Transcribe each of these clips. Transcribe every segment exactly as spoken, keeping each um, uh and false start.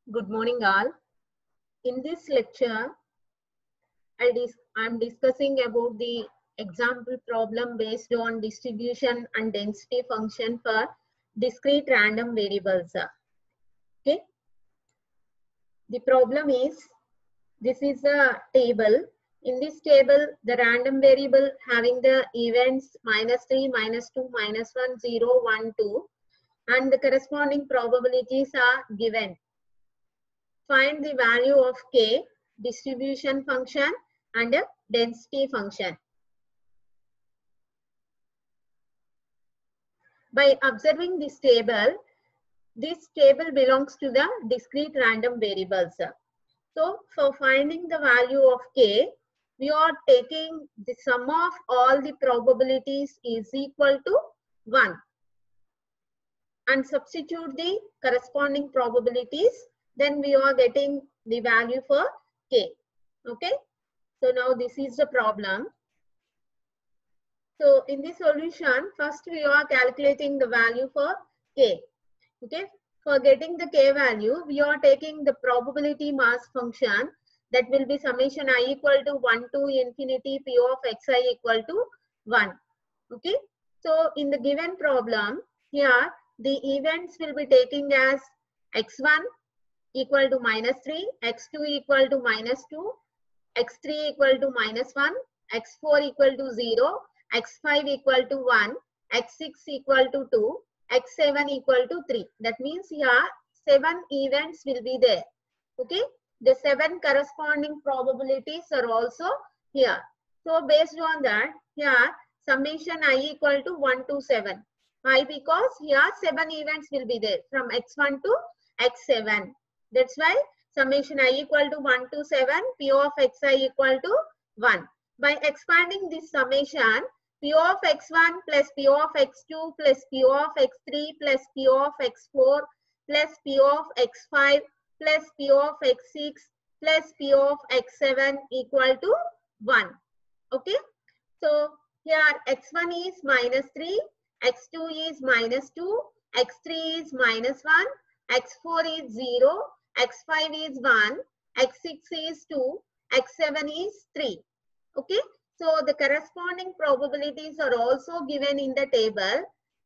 Good morning all. In this lecture, I dis I'm discussing about the example problem based on distribution and density function for discrete random variables. Okay. The problem is, this is a table. In this table, the random variable having the events minus three, minus two, minus one, zero, one, two, and the corresponding probabilities are given. Find the value of k, distribution function and a density function. By observing this table, this table belongs to the discrete random variables. So for finding the value of k, we are taking the sum of all the probabilities is equal to one and substitute the corresponding probabilities. Then we are getting the value for k. Okay. So now this is the problem. So in the solution, first we are calculating the value for k. Okay. For getting the k value, we are taking the probability mass function that will be summation I equal to one to infinity p of xi equal to one. Okay. So in the given problem, here the events will be taking as x one equal to minus three, x two equal to minus two, x three equal to minus one, x four equal to zero, x five equal to one, x six equal to two, x seven equal to three. That means here seven events will be there. Okay. The seven corresponding probabilities are also here. So based on that, here summation I equal to one to seven. Why? Because here seven events will be there from x one to x seven. That's why summation I equal to one to seven, p of xi equal to one. By expanding this summation, p of x one plus p of x two plus p of x three plus p of x four plus p of x five plus p of x six plus p of x seven equal to one. Okay. So here x one is minus three, x two is minus two, x three is minus one, x four is zero, x five is one, x six is two, x seven is three. Okay. So the corresponding probabilities are also given in the table.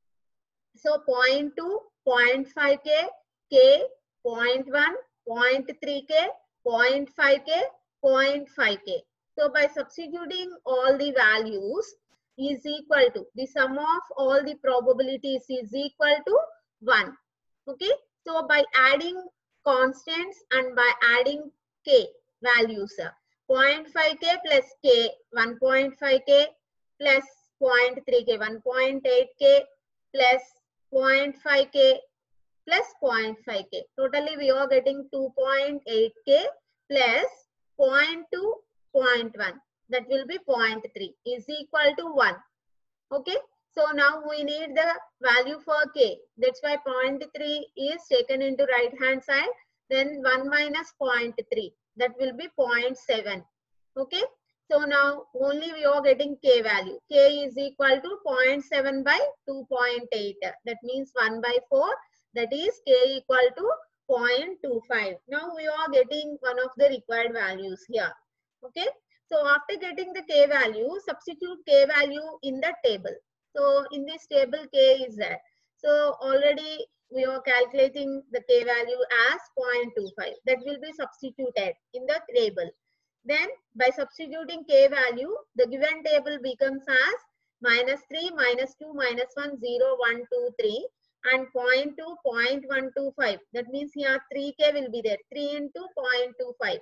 So zero point two, zero point five k, k, zero point one, zero point three k, zero point five k, zero point five k. So by substituting all the values is equal to, the sum of all the probabilities is equal to one. Okay. So by adding constants and by adding k values, zero point five k plus k, one point five k plus zero point three k, one point eight k plus zero point five k plus zero point five k. Totally we are getting two point eight k plus zero point two, zero point one. That will be zero point three is equal to one. Okay. So now we need the value for k. That's why zero point three is taken into right hand side. Then one minus zero point three. That will be zero point seven. Okay. So now only we are getting k value. K is equal to zero point seven by two point eight. That means one by four. That is k equal to zero point two five. Now we are getting one of the required values here. Okay. So after getting the k value, substitute k value in the table. So in this table k is there. So already we are calculating the k value as zero point two five. That will be substituted in the table. Then by substituting k value, the given table becomes as minus three, minus two, minus one, zero, one, two, three and zero point two, zero point one two five. That means here three k will be there. three into zero point two five.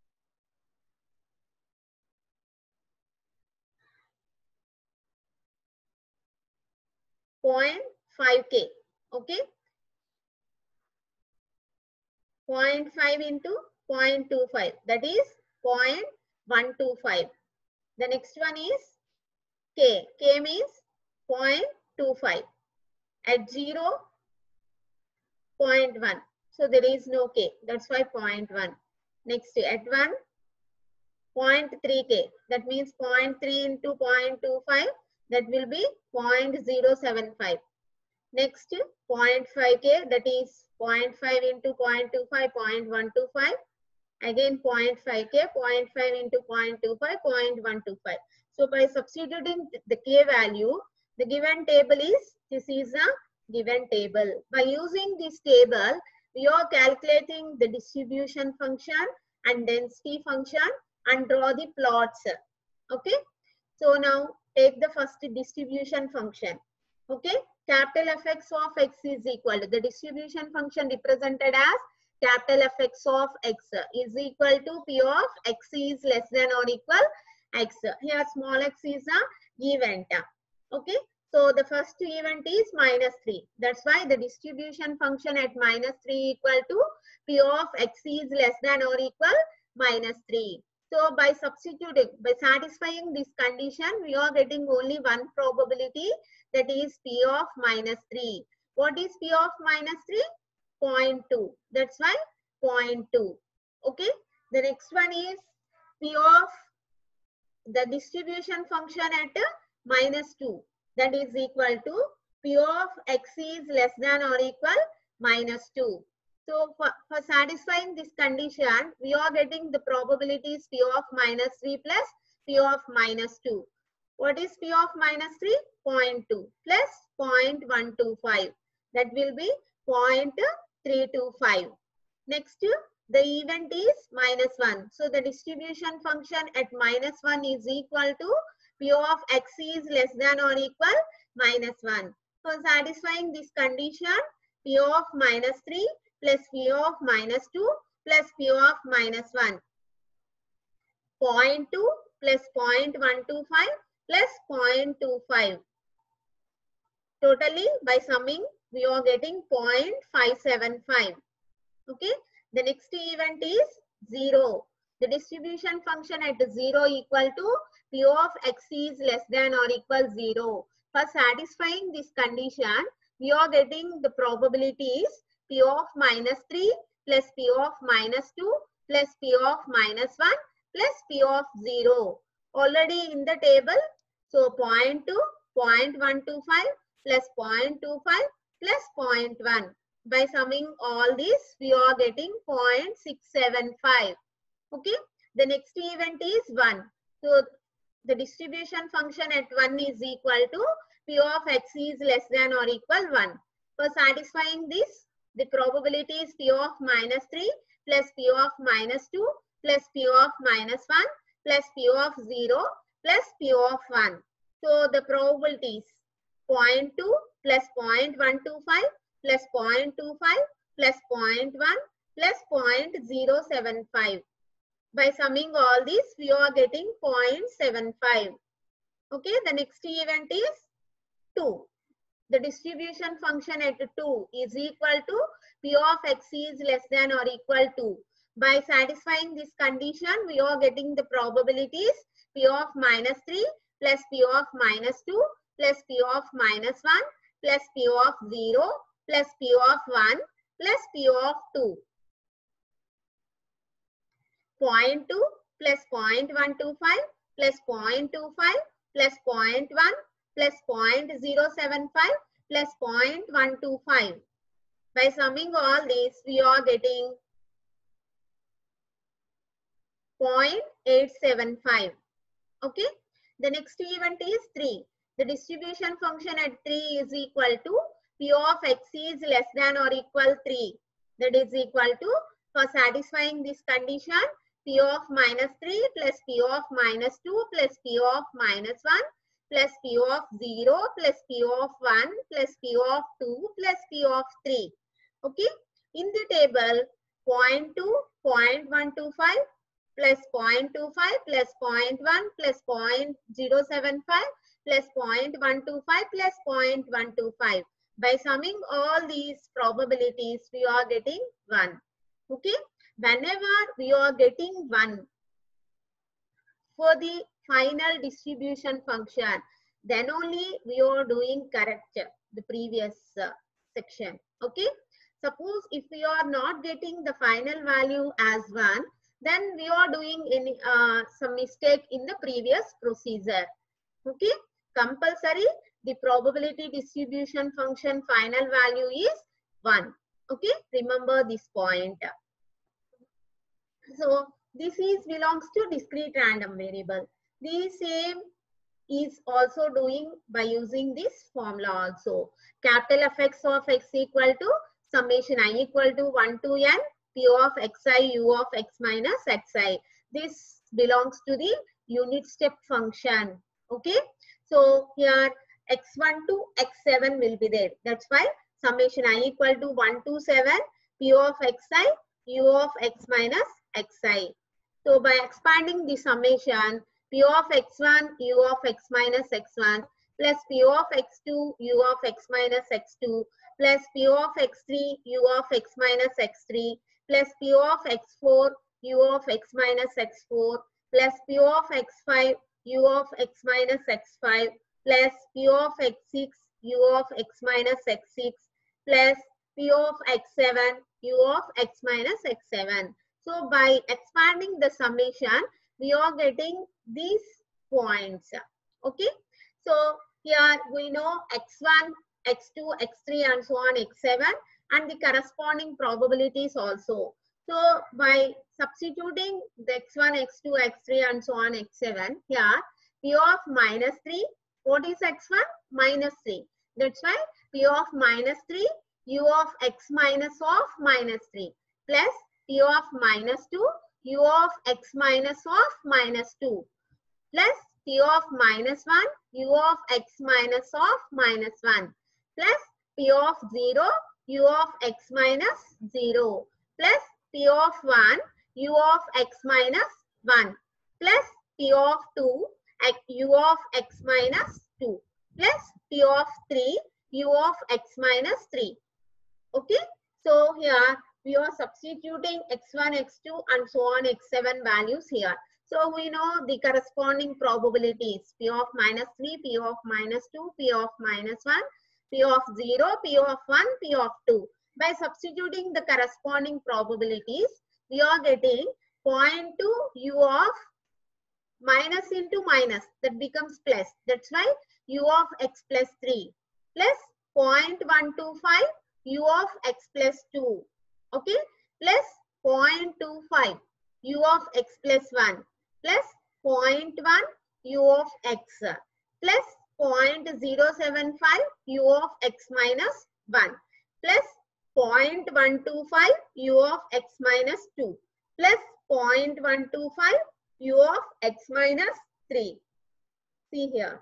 zero point five k. Okay. zero point five into zero point two five. That is zero point one two five. The next one is k. K means zero point two five. At zero, zero point one. So there is no k. That's why zero point one. Next at one, zero point three k. That means zero point three into zero point two five. That will be zero point zero seven five. Next, zero point five K, that is zero point five into zero point two five, zero point one two five. Again zero point five K, zero point five into zero point two five, zero point one two five. So by substituting the K value, the given table is, this is a given table. By using this table, we are calculating the distribution function and density function and draw the plots. Okay. So now take the first distribution function. Okay. Capital F X of X is equal to the distribution function represented as capital F X of X is equal to P of X is less than or equal X. Here small x is a event. Okay. So the first event is minus three. That's why the distribution function at minus three equal to P of X is less than or equal minus three. So by substituting, by satisfying this condition, we are getting only one probability, that is P of minus three. What is P of minus three? zero point two. That's why zero point two. Okay. The next one is P of the distribution function at minus two. That is equal to P of X is less than or equal minus two. So for, for satisfying this condition, we are getting the probabilities P of minus three plus P of minus two. What is P of minus three? zero point two plus zero point one two five. That will be zero point three two five. Next, the event is minus one. So the distribution function at minus one is equal to P of X is less than or equal minus one. For satisfying this condition, P of minus three plus P of minus two plus P of minus one. zero point two plus zero point one two five plus zero point two five. Totally, by summing, we are getting zero point five seven five. Okay. The next event is zero. The distribution function at zero equal to P of X is less than or equal zero. For satisfying this condition, we are getting the probabilities P of minus three plus P of minus two plus P of minus one plus P of zero. Already in the table, so zero point two, zero point one two five plus zero point two five plus zero point one. By summing all this, we are getting zero point six seven five. Okay. The next event is one. So the distribution function at one is equal to P of X is less than or equal one. For satisfying this, the probability is P of minus three plus P of minus two plus P of minus one plus P of zero plus P of one. So the probabilities zero point two plus zero point one two five plus zero point two five plus zero point one plus zero point zero seven five. By summing all these, we are getting zero point seven five. Okay, the next event is two. The distribution function at two is equal to P of X is less than or equal to. By satisfying this condition, we are getting the probabilities P of minus three plus P of minus two plus P of minus one plus P of zero plus P of one plus P of two. zero point two plus zero point one two five plus zero point two five plus zero point one plus zero point zero seven five plus zero point one two five. By summing all these, we are getting zero point eight seven five. Okay. The next event is three. The distribution function at three is equal to P of X is less than or equal three. That is equal to, for satisfying this condition, P of minus three plus P of minus two plus P of minus one plus P of zero plus P of one plus P of two plus P of three. Okay. In the table, zero point two, zero point one two five plus zero point two five plus zero point one plus zero point zero seven five plus zero point one two five plus zero point one two five. By summing all these probabilities, we are getting one. Okay. Whenever we are getting one for the final distribution function, then only we are doing correct the previous uh, section. Okay. Suppose if we are not getting the final value as one, then we are doing any, uh, some mistake in the previous procedure. Okay. Compulsory the probability distribution function final value is one. Okay, remember this point. So this is belongs to discrete random variable. The same is also doing by using this formula also. Capital F X of x equal to summation I equal to one to n p of xi u of x minus xi. This belongs to the unit step function. Okay. So here x one to x seven will be there. That's why summation I equal to one to seven p of xi u of x minus xi. So by expanding the summation, p of x one u of x minus x one plus p of x two u of x minus x two plus p of x three u of x minus x three plus p of x four u of x minus x four plus p of x five u of x minus x five plus p of x six u of x minus x six plus p of x seven u of x minus x seven. So by expanding the summation, we are getting these points. Okay. So here we know x one, x two, x three and so on, x seven and the corresponding probabilities also. So by substituting the x one, x two, x three and so on, x seven, here p of minus three, what is x one? Minus three. That's why p of minus three u of x minus of minus three plus p of minus two u of x minus of minus two plus p of minus one u of x minus of minus one plus p of zero u of x minus zero plus p of one u of x minus one plus p of two u of x minus two plus p of three u of x minus three. Okay. So here we are substituting x one, x two and so on x seven values here. So we know the corresponding probabilities p of minus three, p of minus two, p of minus one, p of zero, p of one, p of two. By substituting the corresponding probabilities, we are getting zero point two u of minus into minus, that becomes plus. That's why u of x plus three plus zero point one two five u of x plus two. Okay, plus zero point two five u of x plus one plus zero point one u of x plus zero point zero seven five u of x minus one plus zero point one two five u of x minus two plus zero point one two five u of x minus three. See here.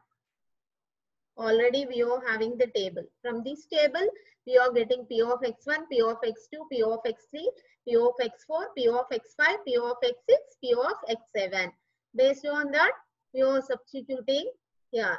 Already we are having the table. From this table, we are getting p of x one, p of x two, p of x three, p of x four, p of x five, p of x six, p of x seven. Based on that, we are substituting here.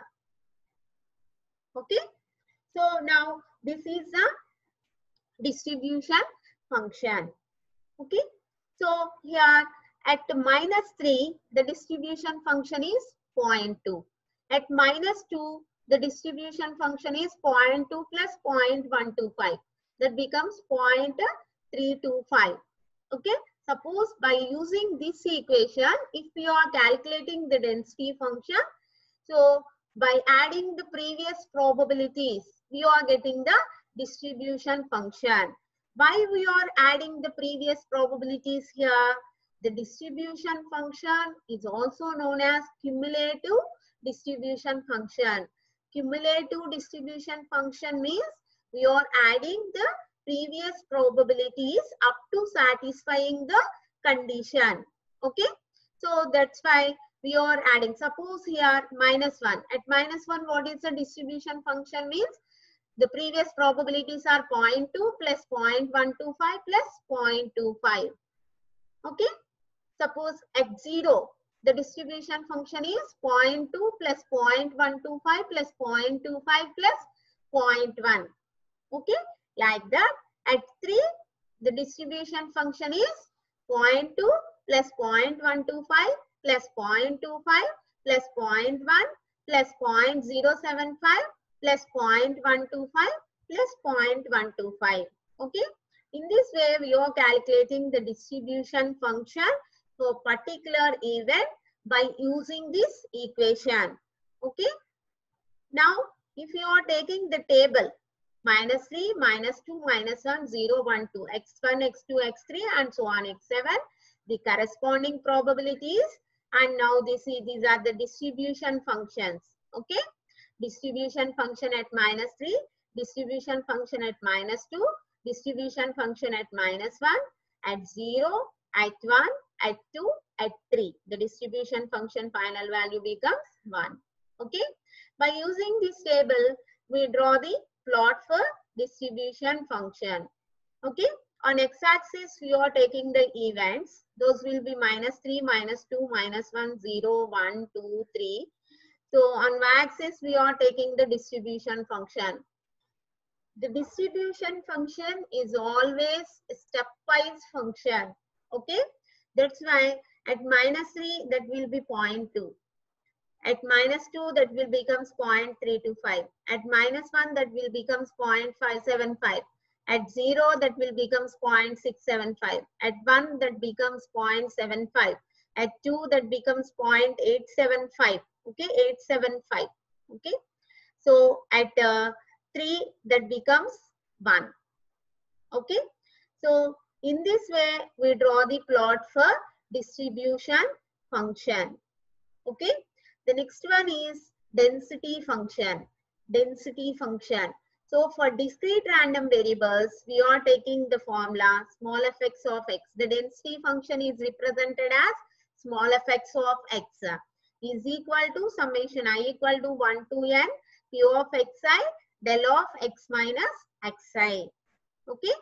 Okay. So now this is the distribution function. Okay. So here at minus three, the distribution function is zero point two. At minus two, the distribution function is zero point two plus zero point one two five. That becomes zero point three two five. Okay. Suppose by using this equation, if we are calculating the density function, so by adding the previous probabilities, we are getting the distribution function. Why we are adding the previous probabilities here? The distribution function is also known as cumulative distribution function. Cumulative distribution function means we are adding the previous probabilities up to satisfying the condition. Okay. So that's why we are adding. Suppose here minus one. At minus one, what is the distribution function means? The previous probabilities are zero point two plus zero point one two five plus zero point two five. Okay. Suppose at zero, the distribution function is zero point two plus zero point one two five plus zero point two five plus zero point one. Okay. Like that. At three, the distribution function is zero point two plus zero point one two five plus zero point two five plus zero point one plus zero point zero seven five plus zero point one two five plus zero point one two five. Okay. In this way, we are calculating the distribution function for particular event by using this equation. Okay. Now, if you are taking the table minus three, minus two, minus one, zero, one, two, x one, x two, x three, and so on, x seven, the corresponding probabilities. And now this is, these are the distribution functions. Okay, distribution function at minus three, distribution function at minus two, distribution function at minus one, at zero, at one, at two, at three. The distribution function final value becomes one. Okay, by using this table, we draw the plot for distribution function. Okay, on x-axis we are taking the events. Those will be minus three, minus two, minus one, zero, one, two, three. So on y-axis we are taking the distribution function. The distribution function is always a stepwise function. Okay, that's why at minus three that will be zero point two. At minus two, that will become zero point three two five. At minus one, that will become zero point five seven five. At zero, that will become zero point six seven five. At one, that becomes zero point seven five. At two, that becomes zero point eight seven five. Okay, eight seven five. Okay, so at uh, three, that becomes one. Okay, so in this way, we draw the plot for distribution function. Okay. The next one is density function. Density function. So for discrete random variables, we are taking the formula small fx of x. The density function is represented as small fx of x is equal to summation I equal to one to n p of xi del of x minus xi. Okay.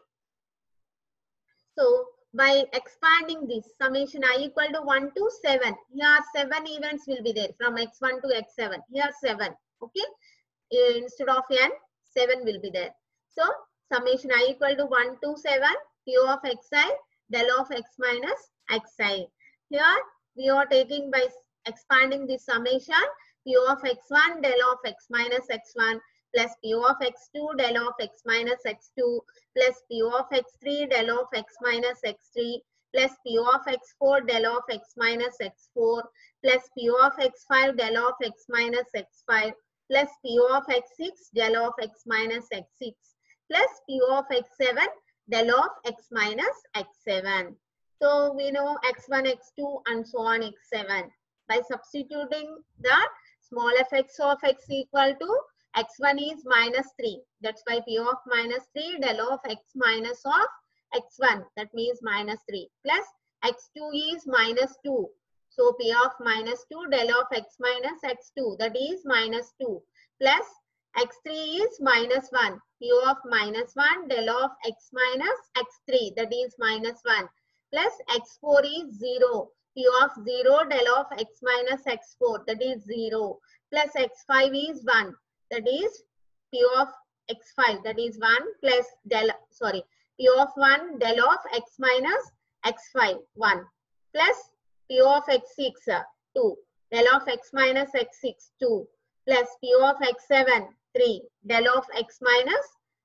So by expanding this summation I equal to one to seven, here seven events will be there from x one to x seven. Here seven. Okay, instead of n, seven will be there. So summation I equal to one to seven, p of xi del of x minus xi. Here we are taking by expanding this summation p of x one del of x minus x one plus p of x two del of x minus x two plus p of x three del of x minus x three plus p of x four del of x minus x four plus p of x five del of x minus x five plus p of x six del of x minus x six plus p of x seven del of x minus x seven. So we know x one, x two and so on x seven. By substituting that small fx of x equal to x one is minus three. That's why p of minus three del of x minus of x one. That means minus three. Plus x two is minus two. So p of minus two del of x minus x two. That is minus two. Plus x three is minus one. P of minus one del of x minus x three. That is minus one. Plus x four is zero. P of zero del of x minus x four. That is zero. Plus x five is one. That is p of x five, that is one plus del, sorry, p of one del of x minus x five, one plus p of x six, two, del of x minus x six, two plus p of x seven, three, del of x minus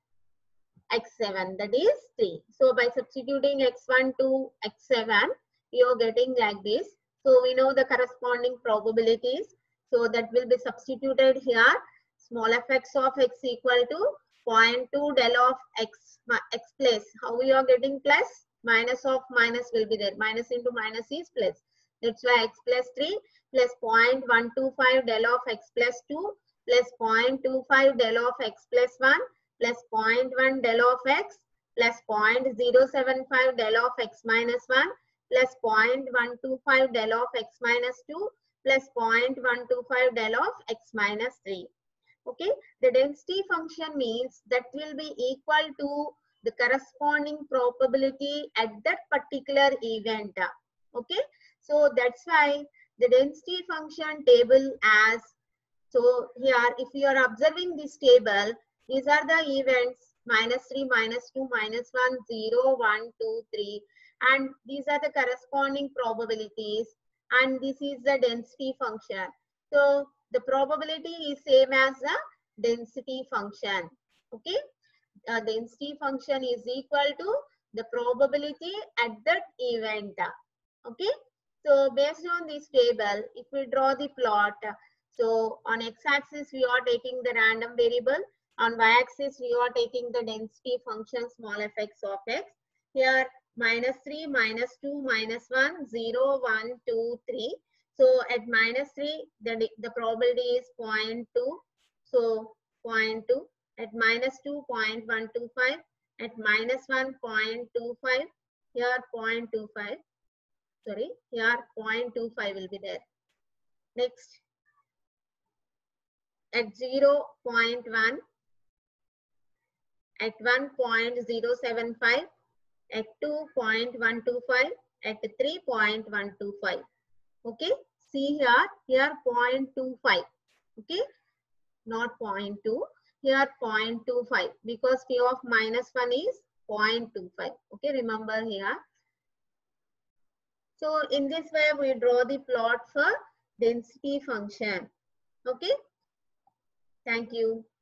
x seven, that is three. So by substituting x one to x seven, you are getting like this. So we know the corresponding probabilities. So that will be substituted here. Small fx of x equal to zero point two del of x, x plus. How we are getting plus? Minus of minus will be there. Minus into minus is plus. That's why x plus three plus zero point one two five del of x plus two plus zero point two five del of x plus one plus zero point one del of x plus zero point zero seven five del of x minus one plus zero point one two five del of x minus two plus zero point one two five del of x minus three. Okay, the density function means that will be equal to the corresponding probability at that particular event. Okay, so that's why the density function table as, so here if you are observing this table, these are the events minus three, minus two, minus one, zero, one, two, three, and these are the corresponding probabilities, and this is the density function. So the probability is same as the density function. Okay, uh, density function is equal to the probability at that event. Okay, so based on this table, if we draw the plot, So on x-axis, we are taking the random variable. On y-axis, we are taking the density function small fx of x. Here, minus three, minus two, minus one, zero, one, two, three. So at minus three, the, the probability is zero point two. So zero point two. At minus two, zero point one two five. At minus one, zero point two five. Here, zero point two five. Sorry, here zero point two five will be there. Next, at zero point one, at one point zero seven five, at two point one two five, at three point one two five. Okay, see here, here zero point two five. Okay, not zero point two, here zero point two five, because P of minus one is zero point two five. Okay, remember here. So in this way, we draw the plot for density function. Okay, thank you.